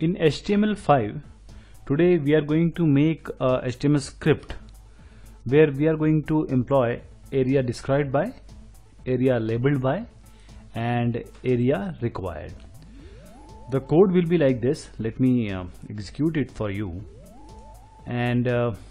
In HTML5, today we are going to make a HTML script where we are going to employ area described by, area labeled by, and area required. The code will be like this. Let me execute it for you. And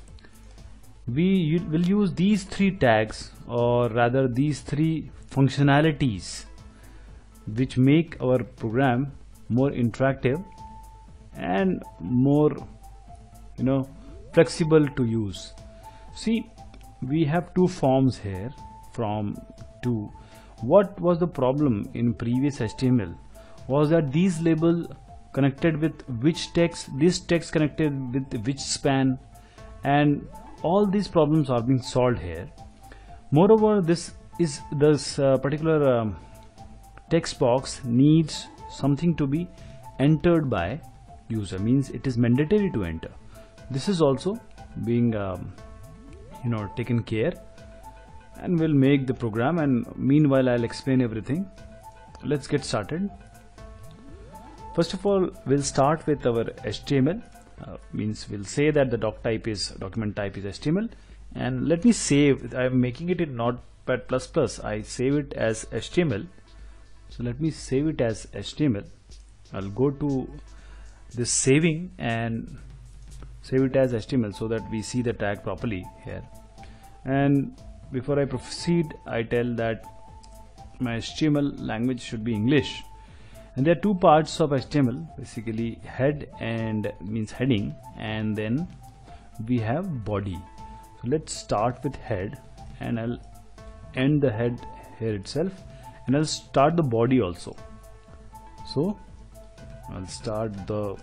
we will use these three tags, or rather these three functionalities, which make our program more interactive and more flexible to use. See, we have two forms here from two. What was the problem in previous HTML was that these labels connected with which text, this text connected with which span, and all these problems are being solved here. Moreover, this particular text box needs something to be entered by user, means it is mandatory to enter. This is also being taken care, and we'll make the program, and meanwhile I'll explain everything. Let's get started. First of all, we'll start with our HTML. Means we'll say that the document type is HTML, and let me save. I'm making it in Notepad++. I save it as HTML. So let me save it as HTML. I'll go to this saving and save it as HTML so that we see the tag properly here. And before I proceed, I tell that my HTML language should be English. And there are two parts of HTML, basically head and means heading, and then we have body. So let's start with head, and I'll end the head here itself, and I'll start the body also. So I'll start the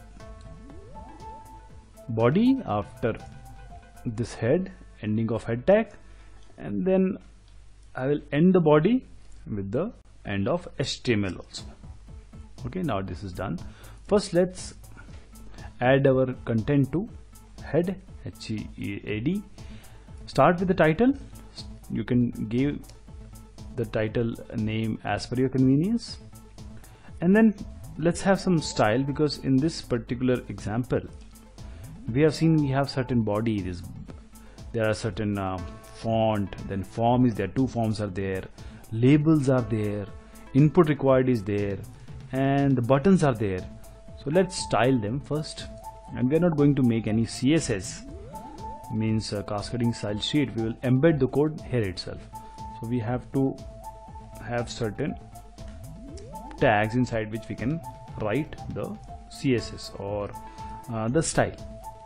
body after this head, ending of head tag, and then I will end the body with the end of HTML also. Okay, now this is done. First, let's add our content to head, HEAD. Start with the title. You can give the title name as per your convenience, and then let's have some style, because in this particular example we have seen we have certain body, there are certain font, then form is there, two forms are there, labels are there, input required is there, and the buttons are there. So let's style them first, and we are not going to make any CSS, means cascading style sheet. We will embed the code here itself. So we have to have certain tags inside which we can write the CSS or the style.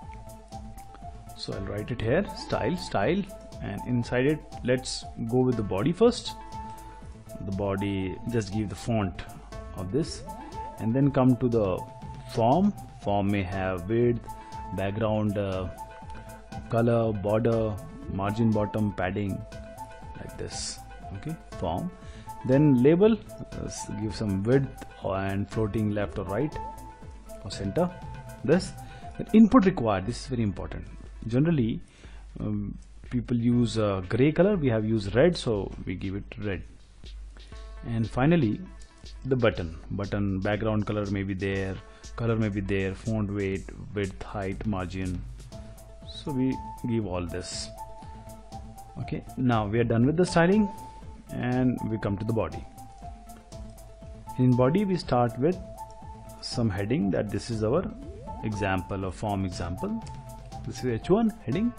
So I'll write it here, style, and inside it let's go with the body first. The body, just give the font of this, and then come to the form. Form may have width, background color, border, margin bottom, padding, like this. Okay, form. Then label, give some width and floating left or right or center. This. Then input required, this is very important. Generally people use gray color, we have used red, so we give it red. And finally the button background color may be there, font weight, width, height, margin, so we give all this. Okay, now we are done with the styling, and we come to the body. In body we start with some heading, that this is our example or form example. This is H1 heading.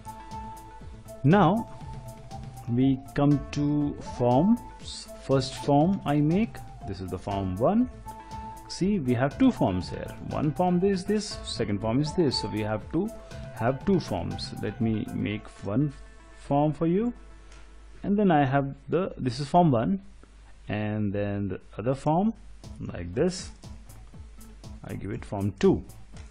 Now we come to forms. First form I make, this is the form 1. See, we have two forms here. One form is this, second form is this, so we have to have two forms. Let me make one form for you, and then I have this is form 1, and then the other form like this, I give it form 2.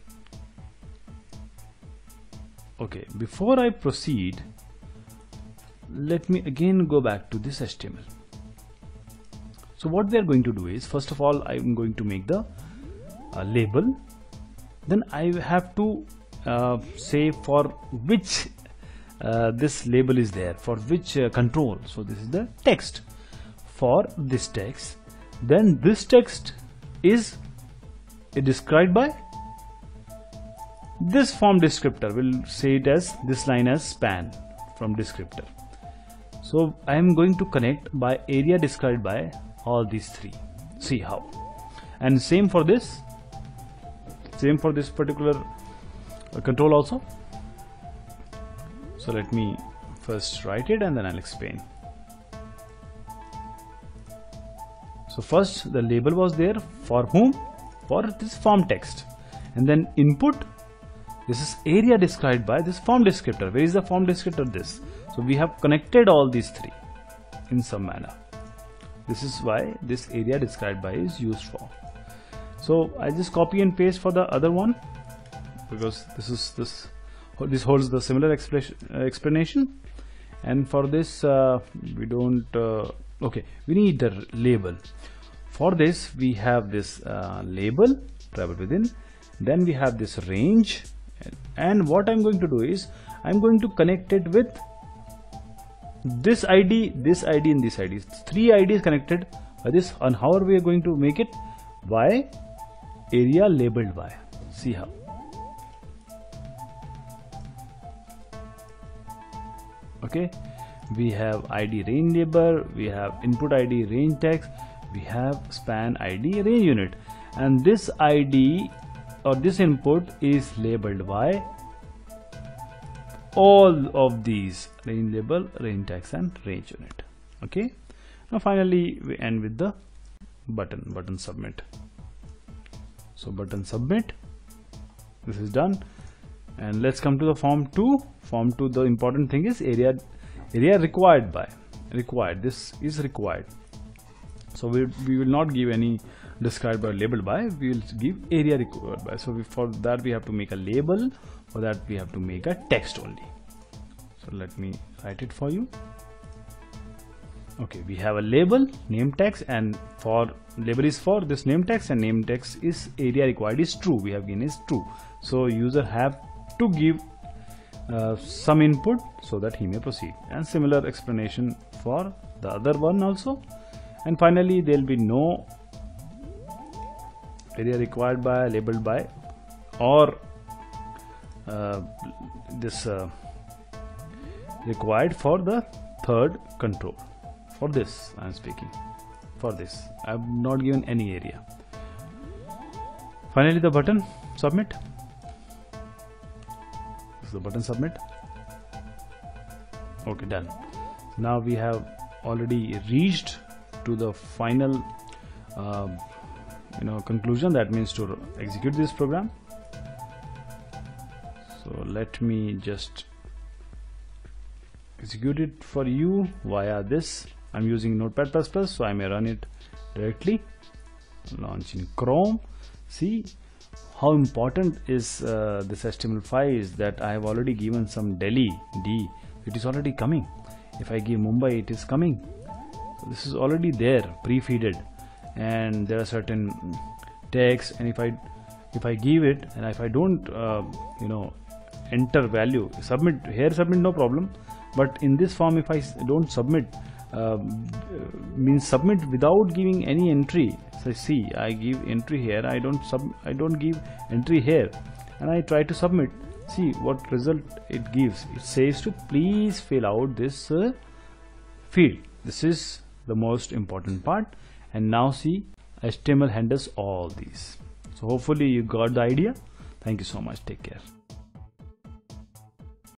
Okay, before I proceed, let me again go back to this HTML. So what we are going to do is, first of all, I am going to make the label. Then I have to say for which this label is there, for which control. So this is the text. For this text, then this text is described by this form descriptor. We'll say it as this line as span from descriptor. So I am going to connect by area described by all these three. See how. And same for this particular control also. So let me first write it and then I'll explain. So first the label was there for whom? For this form text. And then input, this is area described by this form descriptor. Where is the form descriptor? This. So we have connected all these three in some manner. This is why this area described by is used for. So I just copy and paste for the other one, because this holds the similar explanation. And for this we don't okay, we need the label. For this we have this label travel within, then we have this range, and what I'm going to do is I'm going to connect it with this ID, this ID, and this ID. Three IDs connected by this. And how are we going to make it? By area labeled by. See how. Okay, we have ID range label, we have input ID range text, we have span ID range unit, and this ID or this input is labeled by all of these: range label, range text, and range unit. Okay, now finally we end with the button submit. So button submit, this is done. And let's come to the form 2. Form 2, the important thing is area required by. This is required. So we will not give any described by, labeled by. We will give area required by. So for that we have to make a label. For that we have to make a text only. So let me write it for you. Okay, we have a label, name text, and for label is for this name text, and name text is area required is true. We have given is true. So user have to give some input so that he may proceed, and similar explanation for the other one also. And finally there will be no area required by, labeled by, or this required for the third control. For this I am speaking. For this I have not given any area. Finally the button submit. This is the button submit. Okay, done. Now we have already reached to the final conclusion, that means to execute this program. So let me just execute it for you via this. I'm using Notepad++, so I may run it directly. Launch in Chrome. See how important is this HTML5 is that I have already given some Delhi D. It is already coming. If I give Mumbai, it is coming. So this is already there, pre-feeded, and there are certain tags. And if I give it, and if I don't enter value, submit here, submit no problem. But in this form, if I don't submit, means submit without giving any entry. So see, I give entry here, I don't give entry here, and I try to submit. See what result it gives. It says to please fill out this field. This is the most important part. And now see, HTML handles all these. So hopefully you got the idea. Thank you so much. Take care.